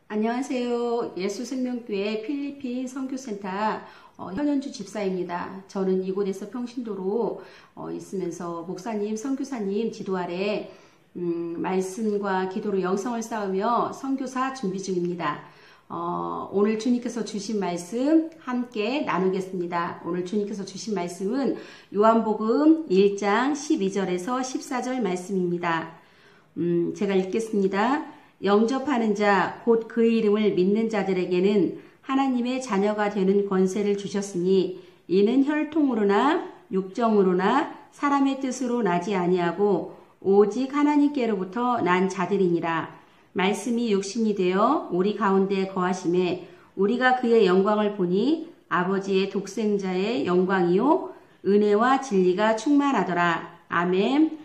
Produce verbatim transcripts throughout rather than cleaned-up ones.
안녕하세요. 예수생명교회 필리핀 선교센터 어, 현현주 집사입니다. 저는 이곳에서 평신도로 어, 있으면서 목사님, 선교사님 지도 아래 음, 말씀과 기도로 영성을 쌓으며 선교사 준비 중입니다. 어, 오늘 주님께서 주신 말씀 함께 나누겠습니다. 오늘 주님께서 주신 말씀은 요한복음 일 장 십이 절에서 십사 절 말씀입니다. 음, 제가 읽겠습니다. 영접하는 자, 곧 그의 이름을 믿는 자들에게는 하나님의 자녀가 되는 권세를 주셨으니 이는 혈통으로나 육정으로나 사람의 뜻으로 나지 아니하고 오직 하나님께로부터 난 자들이니라. 말씀이 육신이 되어 우리 가운데 거하심에 우리가 그의 영광을 보니 아버지의 독생자의 영광이요 은혜와 진리가 충만하더라. 아멘.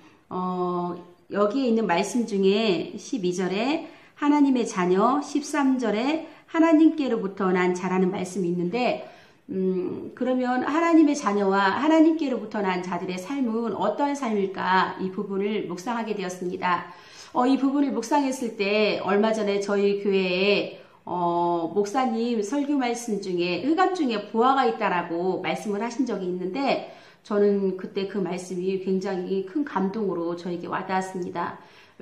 어, 여기에 있는 말씀 중에 십이 절에 하나님의 자녀, 십삼 절에 하나님께로부터 난 자라는 말씀이 있는데 음, 그러면 하나님의 자녀와 하나님께로부터 난 자들의 삶은 어떠한 삶일까? 이 부분을 묵상하게 되었습니다. 어, 이 부분을 묵상했을 때 얼마 전에 저희 교회에 어, 목사님 설교 말씀 중에 흑암 중에 보화가 있다라고 말씀을 하신 적이 있는데 저는 그때 그 말씀이 굉장히 큰 감동으로 저에게 와닿았습니다.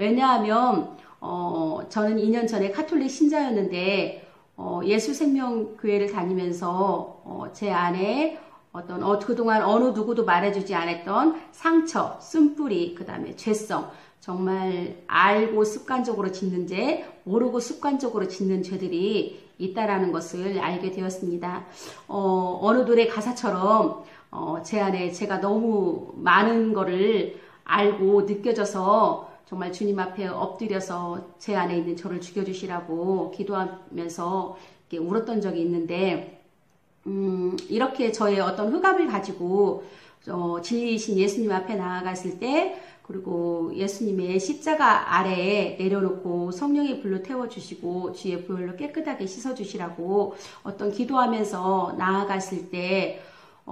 왜냐하면 어, 저는 이 년 전에 카톨릭 신자였는데 어, 예수생명교회를 다니면서 어, 제 안에 어떤 어, 그동안 어느 누구도 말해주지 않았던 상처, 쓴뿌리, 그 다음에 죄성, 정말 알고 습관적으로 짓는 죄, 모르고 습관적으로 짓는 죄들이 있다라는 것을 알게 되었습니다. 어, 어느 노래 가사처럼 어, 제 안에 제가 너무 많은 거를 알고 느껴져서 정말 주님 앞에 엎드려서 제 안에 있는 저를 죽여주시라고 기도하면서 이렇게 울었던 적이 있는데 음, 이렇게 저의 어떤 흑암을 가지고 어, 진리이신 예수님 앞에 나아갔을 때 그리고 예수님의 십자가 아래에 내려놓고 성령의 불로 태워주시고 주의 보혈로 깨끗하게 씻어주시라고 어떤 기도하면서 나아갔을 때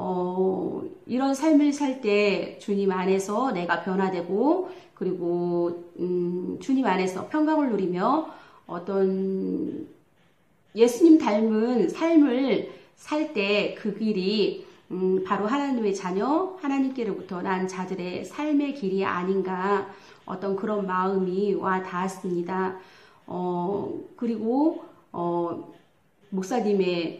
어, 이런 삶을 살 때 주님 안에서 내가 변화되고 그리고 음, 주님 안에서 평강을 누리며 어떤 예수님 닮은 삶을 살 때 그 길이 음, 바로 하나님의 자녀, 하나님께로부터 난 자들의 삶의 길이 아닌가 어떤 그런 마음이 와 닿았습니다. 어, 그리고 어, 목사님의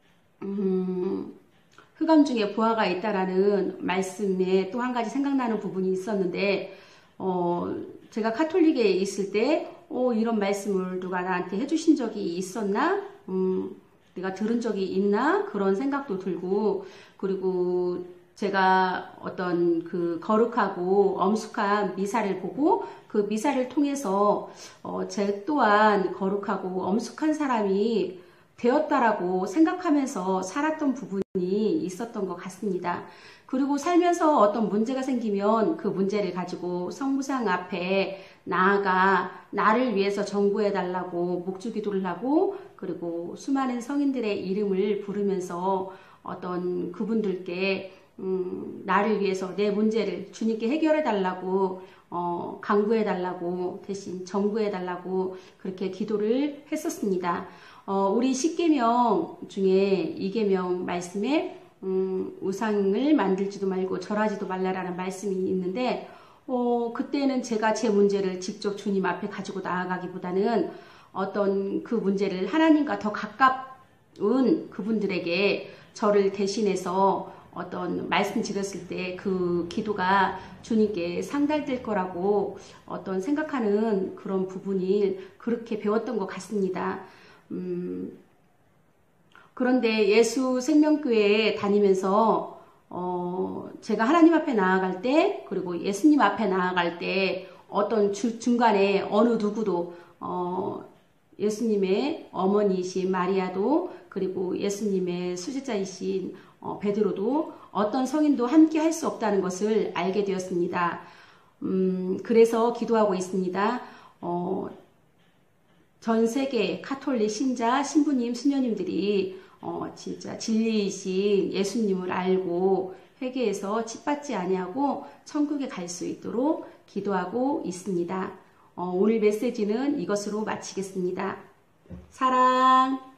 음, 흑암 중에 보화가 있다라는 말씀에 또 한 가지 생각나는 부분이 있었는데 어, 제가 카톨릭에 있을 때 어, 이런 말씀을 누가 나한테 해주신 적이 있었나? 음, 내가 들은 적이 있나? 그런 생각도 들고 그리고 제가 어떤 그 거룩하고 엄숙한 미사를 보고 그 미사를 통해서 어, 제 또한 거룩하고 엄숙한 사람이 되었다라고 생각하면서 살았던 부분이 있었던 것 같습니다. 그리고 살면서 어떤 문제가 생기면 그 문제를 가지고 성부상 앞에 나아가 나를 위해서 전구해 달라고 묵주기도를 하고 그리고 수많은 성인들의 이름을 부르면서 어떤 그분들께 음, 나를 위해서 내 문제를 주님께 해결해 달라고 어, 강구해 달라고 대신 전구해 달라고 그렇게 기도를 했었습니다. 어, 우리 십계명 중에 이계명 말씀에 음, 우상을 만들지도 말고 절하지도 말라라는 말씀이 있는데 어, 그때는 제가 제 문제를 직접 주님 앞에 가지고 나아가기보다는 어떤 그 문제를 하나님과 더 가까운 그분들에게 저를 대신해서 어떤 말씀 드렸을 때 그 기도가 주님께 상달될 거라고 어떤 생각하는 그런 부분이 그렇게 배웠던 것 같습니다. 음, 그런데 예수 생명교회에 다니면서 어, 제가 하나님 앞에 나아갈 때 그리고 예수님 앞에 나아갈 때 어떤 주, 중간에 어느 누구도 어, 예수님의 어머니이신 마리아도 그리고 예수님의 수제자이신 어, 베드로도 어떤 성인도 함께 할 수 없다는 것을 알게 되었습니다. 음, 그래서 기도하고 있습니다. 어, 전 세계 카톨릭 신자, 신부님, 수녀님들이 어, 진짜 진리이신 예수님을 알고 회개해서 칙받지 아니하고 천국에 갈 수 있도록 기도하고 있습니다. 어, 오늘 메시지는 이것으로 마치겠습니다. 사랑.